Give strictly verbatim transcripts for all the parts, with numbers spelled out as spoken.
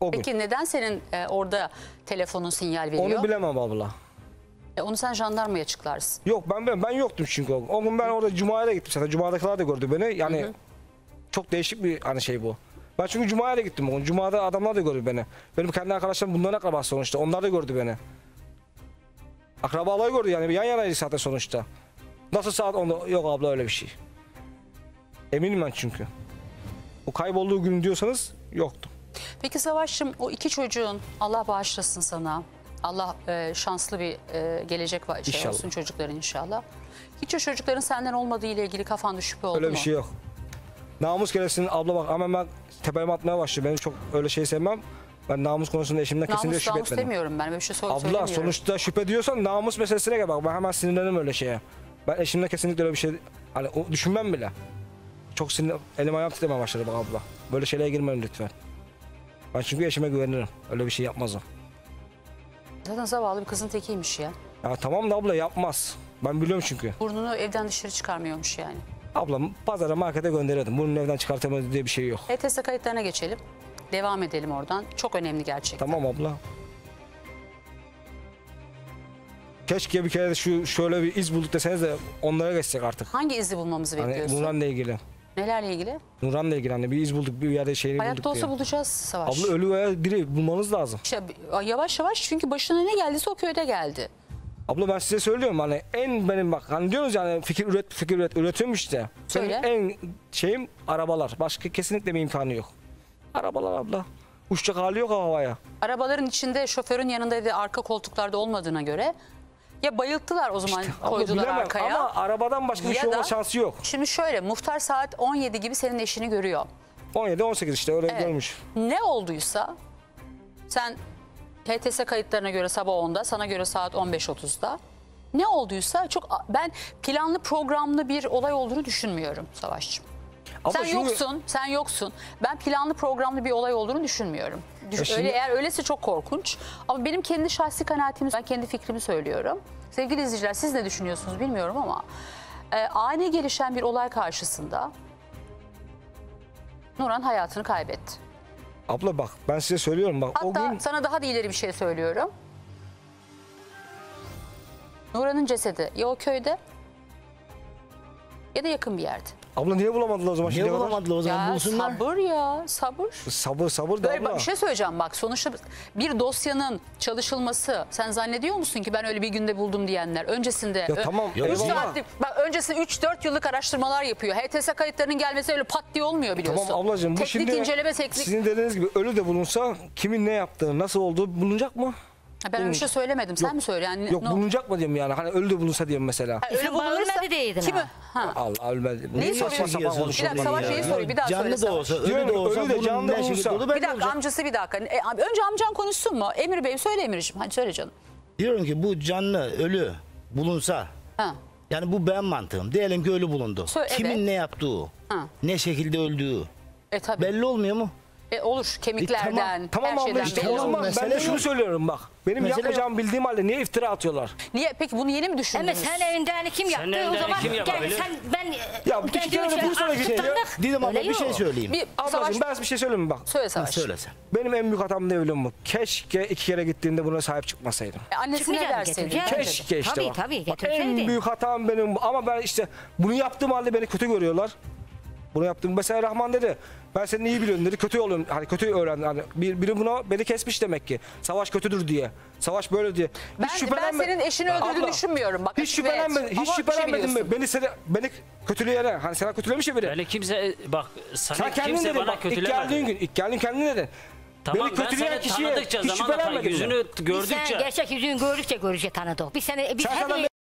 O gün. Peki neden senin e, orada telefonun sinyal veriyor? Onu bilemem abla. E, onu sen jandarmaya açıklarsın. Yok ben ben, ben yoktum çünkü o, o gün ben orada Cuma'ya da gittim zaten. Cuma'dakiler de gördü beni. Yani hı hı. Çok değişik bir hani şey bu. Ben çünkü Cuma'ya da gittim o gün. Cuma'da adamlar da gördü beni. Benim kendi arkadaşlarım bunların akrabası sonuçta. Onlar da gördü beni. Akrabalar gördü yani. Yan yanaydı zaten sonuçta. Nasıl saat onda? Yok abla öyle bir şey. Eminim ben çünkü. O kaybolduğu gün diyorsanız yoktu. Peki Savaş'cığım o iki çocuğun Allah bağışlasın sana. Allah e, şanslı bir e, gelecek var, şey olsun çocukların inşallah. Hiç o çocukların senden olmadığı ile ilgili kafanda şüphe oldu mu? Öyle bir şey yok. Namus keresinin abla bak ama ben tepeme atmaya başladı. Ben çok öyle şey sevmem. Ben namus konusunda eşimden kesinlikle namus, şüphe namus etmedim. demiyorum ben. Böyle bir şey abla söylemiyorum. sonuçta şüphe diyorsan namus meselesine gel bak. Ben hemen sinirlenirim öyle şeye. Ben eşimden kesinlikle öyle bir şey hani o, düşünmem bile. Çok sinir, elim ayağım titremeye başladı bak abla. Böyle şeylere girmeyin lütfen. Ben çünkü eşime güvenirim. Öyle bir şey yapmaz o. Zaten zavallı bir kızın tekiymiş ya. Ya tamam da abla yapmaz. Ben biliyorum çünkü. Burnunu evden dışarı çıkarmıyormuş yani. Ablam pazara markete gönderirdim. Burnunu evden çıkartamadı diye bir şey yok. H T S kayıtlarına geçelim. Devam edelim oradan. Çok önemli gerçekten. Tamam abla. Keşke bir kere de şu şöyle bir iz bulduk deseniz de onlara geçsek artık. Hangi izi bulmamızı hani bekliyorsun? Nurhan'la ilgili. Nelerle ilgili? Nurhan'la ilgili hani bir iz bulduk, bir yerde şeyini Hayatta bulduk olsa diye. bulacağız Savaş. Abla ölü veya diri bulmanız lazım. İşte yavaş yavaş çünkü başına ne geldiyse o köyde geldi. Abla ben size söylüyorum hani en benim bak hani diyoruz yani fikir üret fikir üret üretiyorum işte. Söyle. Benim en şeyim arabalar. Başka kesinlikle bir imkanı yok. Arabalar abla. Uçacak hali yok havaya. Arabaların içinde şoförün yanında ve arka koltuklarda olmadığına göre ya bayılttılar o zaman İşte, koydular bilemem, arkaya. ama arabadan başka bir ya şey da, olma şansı yok. Şimdi şöyle muhtar saat on yedi gibi senin eşini görüyor. on yedi on sekiz işte öyle Evet. görmüş. Ne olduysa sen H T S kayıtlarına göre sabah onda, sana göre saat on beş otuzda. Ne olduysa çok ben planlı programlı bir olay olduğunu düşünmüyorum Savaşçığım. Abla Sen şimdi- yoksun, sen yoksun. Ben planlı programlı bir olay olduğunu düşünmüyorum. Düş, Ya şimdi- öyle eğer öyleyse çok korkunç. Ama benim kendi şahsi kanaatimi, ben kendi fikrimi söylüyorum. Sevgili izleyiciler, siz ne düşünüyorsunuz bilmiyorum ama e, ani gelişen bir olay karşısında Nurhan hayatını kaybetti. Abla bak ben size söylüyorum bak Hatta o gün sana daha da ileri bir şey söylüyorum. Nurhan'ın cesedi ya o köyde ya da yakın bir yerde. abla niye bulamadılar o zaman Niye şimdiye kadar? bulamadılar o zaman Ya bulsunlar? sabır ya sabır. Sabır sabır da Böyle abla. bak, bir şey söyleyeceğim bak sonuçta bir dosyanın çalışılması sen zannediyor musun ki ben öyle bir günde buldum diyenler öncesinde Ya tamam, üç eyvallah. saatlik bak öncesinde üç dört yıllık araştırmalar yapıyor. H T S kayıtlarının gelmesi öyle pat diye olmuyor biliyorsun. Tamam ablacığım bu teknik şimdi inceleme teknik. sizin dediğiniz gibi ölü de bulunsa kimin ne yaptığı nasıl olduğu bulunacak mı? Ha, ben öyle bir şey söylemedim. Sen Yok, mi söyle? Yani, Yok no- bulunacak mı diyorum yani hani ölü de bulunsa diyorum mesela. Ha, ölü Sen bulunursa ölmedi diydin kimi? ha. Ha. Allah ölmedi. Neyi Saçma soruyorsun? sapan Bir dakika konuşuyorlar Savaş ya. şeyi soruyor. Bir daha Canlı söyle da olsa, Savaş. ölü de Diyorum, olsa ölü de bunun canlı da ne şekilde olsa. olduğu Bir belli dakika olacak. amcası bir dakika. E, abi, önce amcan konuşsun mu? Emir Bey söyle Emir'ciğim. Hadi söyle canım. Diyorum ki bu canlı ölü bulunsa Ha. yani bu ben mantığım. Diyelim ki ölü bulundu. Sö- Kimin evet. ne yaptığı, Ha. ne şekilde öldüğü E tabii. belli olmuyor mu? E, olur kemiklerden, Tamam her abla şeyden işte belli o olur. zaman ben mesele de şunu yok. söylüyorum bak. Benim Mesele yapmayacağımı bildiğim halde niye iftira atıyorlar? Niye? Peki bunu yeni mi Ama düşündünüz? sen evinde kim yaptı? evinde O zaman kim yapabilir? gel sen ben Ya bu ben iki diyorum kere ki, Bursa'ya ah, gidiyor. tutanlık. Dedim ama Öyle bir şey yok. söyleyeyim. Bir Savaş, Ablacığım ben bir şey söyleyeyim mi bak. söyle Ha, Savaş. söyle sen. Benim en büyük hatam ne biliyor musun? Keşke iki kere gittiğinde buna sahip çıkmasaydım. E, annesi ne Çıkmayacak, derseydi? getireceğim. Keşke işte Tabii, bak. tabii, Bak, en getirseydi. büyük hatam benim bu. Ama ben işte bunu yaptığım halde beni kötü görüyorlar. Bunu yaptım. Mesela Rahman dedi. Ben seni iyi biliyorum dedi. Kötü oluyorum. Hani kötü öğrendim. Hani bir, biri buna beni kesmiş demek ki. Savaş kötüdür diye. Savaş böyle diye. Ben, ben senin eşini öldürdüğünü Abla, düşünmüyorum. Bak, Hiç açık şüphelenmedin. net. Hiç Ama bir şey şüphelenmedin mi? biliyorsun. Beni seni beni kötüleyene. Hani sana kötülemiş ya biri. Beni kimse bak sana Sen kendin kimse dedin bana bak. İlk kötülemedi. geldiğin gün. ilk geldiğin kendin dedin. Tamam beni ben kötüleyen seni kişiye tanıdıkça hiç zamanla şüphelenmedin mi? yüzünü Biz gördükçe. sen gerçek yüzünü gördükçe görece tanıdık. Biz seni biz Sen hep zaten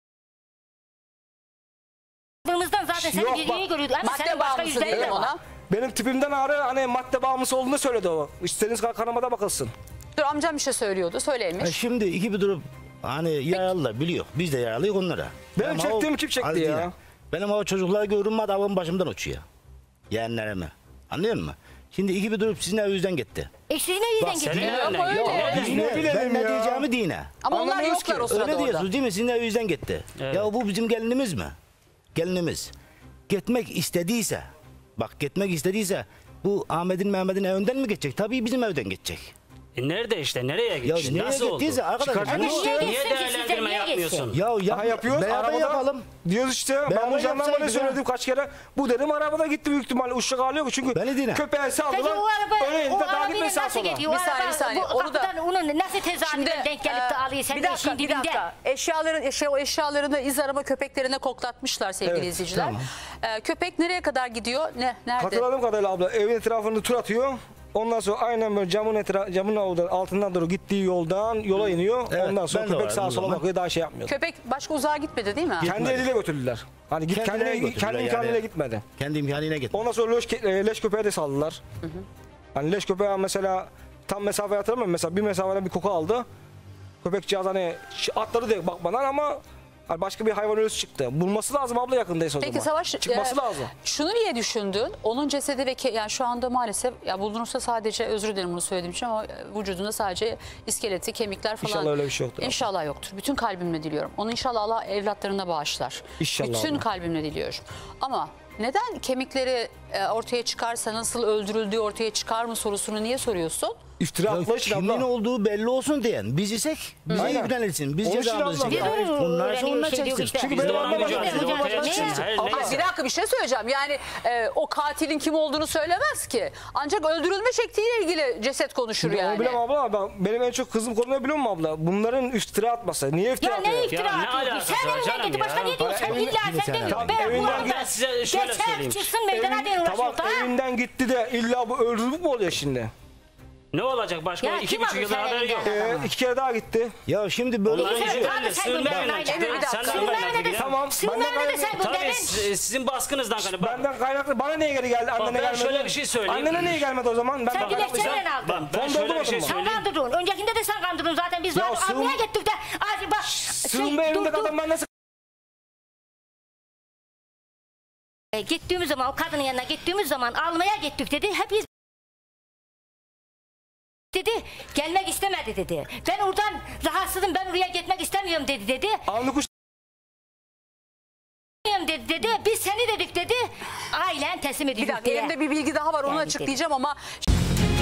yaptığımızdan zaten senin Yok, yüzünü bak, görüyorduk. Ama Madde senin başka bağımlısı yüzlerin diyelim de var. ona. Benim tipimden ağrı hani madde bağımlısı olduğunu söyledi o. İstediğiniz kanıma bakılsın. Dur amcam bir şey söylüyordu. Söyle Ha, Emir. şimdi iki bir durum hani yaralılar biliyor. Biz de yaralıyız onlara. Benim Ama çektiğim o- kim çekti az ya? değil. Benim o çocuklar görünmedi avım başımdan uçuyor. Yeğenlerime. Anlıyor musun? Şimdi iki bir durum sizin evinizden gitti. E siz ne yüzden Bak, senin gidiyorsunuz? evine Ama öyle. gidiyor. Biz ne bilelim ben ne ya? diyeceğimi dine. Ama onlar Anlamıyoruz yoklar ki. o sırada Öyle orada. diyorsunuz değil mi? Sizin evinizden gitti. Evet. Ya bu bizim gelinimiz mi? Gelinimiz. Gitmek istediyse, bak gitmek istediyse Bu Ahmet'in Mehmet'in evinden mi geçecek? Tabii bizim evden geçecek. E nerede işte? Nereye Ya gideceksin? nereye Nasıl oldu? gittiyse arkadaşlar. Çıkartın bu- işte. Niye Niye geçsin ki size, değerlendirme niye yapmıyorsun? Ya yap, Aha yapıyoruz. beraber Arabada yapalım. diyoruz işte. Ben Beraber bu jandarmaya yapsaydık ya. söyledim kaç kere. Bu dedim arabada gitti büyük ihtimalle. Uşak ağlıyor çünkü Beni dinle. köpeği Peki saldılar. o araba, Öyle o elinde daha arabayla gitmeyi sağa nasıl sola. gidiyor? O Bir saniye, araba, bir saniye. Bu Onu da- kapıdan onun nasıl tesadüfen denk gelip de e, alıyor senin bir dakika, eşin bir dibinde. dakika. Eşyaların, eşya, o eşyalarını iz arama köpeklerine koklatmışlar sevgili Evet, izleyiciler. tamam. E, köpek nereye kadar gidiyor? Ne, nerede? Hatırladığım kadarıyla abla evin etrafında tur atıyor. Ondan sonra aynen böyle camın etra camın oradan, altından doğru gittiği yoldan yola iniyor. Evet, Ondan sonra ben de köpek vardım sağa o sola zaman. bakıyor daha şey yapmıyor. Köpek başka uzağa gitmedi değil mi? Kendi Gitmedi. eliyle götürdüler. Hani git Kendileri kendi, götürdüler kendi yani. imkanıyla gitmedi. Kendi imkanıyla gitmedi. Ondan sonra leş, e, leş köpeğe de saldılar. Hani leş köpeğe mesela tam mesafe hatırlamıyorum. Mesela bir mesafeden bir koku aldı. Köpek cihaz hani ş- atladı diye bakmadan ama hani başka bir hayvan ölüsü çıktı. Bulması lazım abla yakındaysa o Peki zaman. Savaş, Çıkması e, lazım. şunu niye düşündün? Onun cesedi ve ke- yani şu anda maalesef ya bulunursa sadece özür dilerim bunu söylediğim için ama e, vücudunda sadece iskeleti, kemikler falan. İnşallah öyle bir şey yoktur. İnşallah yoktur. Bütün kalbimle diliyorum. Onu inşallah Allah evlatlarına bağışlar. İnşallah Bütün abla. kalbimle diliyorum. Ama neden kemikleri e, ortaya çıkarsa nasıl öldürüldüğü ortaya çıkar mı sorusunu niye soruyorsun? İftira Ya atma için kimin abla. olduğu belli olsun diyen biz isek bize Aynen. yüklenilsin. Biz Onun için cezamızı abla- çekelim. Biz onu Onlar öğreniyor, onunla şey diyor çeksin. işte. Çünkü Biz de benim ona anlamadım. mücadele Mücadele ortaya ediyoruz. çıksın. Her Ama neyse. bir dakika bir şey söyleyeceğim. Yani e, o katilin kim olduğunu söylemez ki. Ancak öldürülme şekliyle ilgili ceset konuşur Şimdi yani. Onu bilemem abla. Ben, benim en çok kızım konu ne biliyor musun abla? Bunların iftira atması. Niye iftira Ya atıyor? ne iftira Ya ne atıyorsun? alakası Sen var evinden canım gidip ya? başka ne diyorsun? Sen Evin- illa sen Tamam, demiyorsun. Ben evinden bu arada ben size şöyle geçer söyleyeyim. çıksın meydana diye Tamam uğraşıyor. Tamam. evinden gitti de illa bu öldürülük mü oluyor şimdi? Ne olacak başka? Ya iki kim buçuk alır yıldır sen haberi yok. elinden? Ee, iki kere daha gitti. Ya şimdi böyle Onların bir şey. yüzünden de Abi sen sığınma gönderdin evine aynen. çıktı. Bir dakika. Sen de Sığınma gönderdin evine de ya. Tamam, Sığınma benden evine de sen kaynaklı. Tabii gönderdin. si- sizin baskınızdan hani bak. Benden kaynaklı. Bana niye geri geldi? Annene ben gelmedi. şöyle bir şey söyleyeyim. Annene niye gelmedi o zaman? Ben Sen bak- dilekçeyle Bak, aldın. bak ben Fon şöyle bir doldurmadın şey mı? Sen söyleyeyim. kandırdın. Öncekinde de sen kandırdın zaten. Biz Ya var sığın- almaya gittik de. Ay bak. Sığınma şey, evinde dur, dur. kadın ben nasıl... E, Gittiğimiz zaman o kadının yanına gittiğimiz zaman almaya gittik dedi. Hep dedi gelmek istemedi dedi. Ben oradan rahatsızım ben oraya gitmek istemiyorum dedi dedi. Alnı kuş... dedi dedi. Biz seni dedik dedi. Ailen teslim Bir edildik dakika diye. elimde bir bilgi daha var onu Yani açıklayacağım ama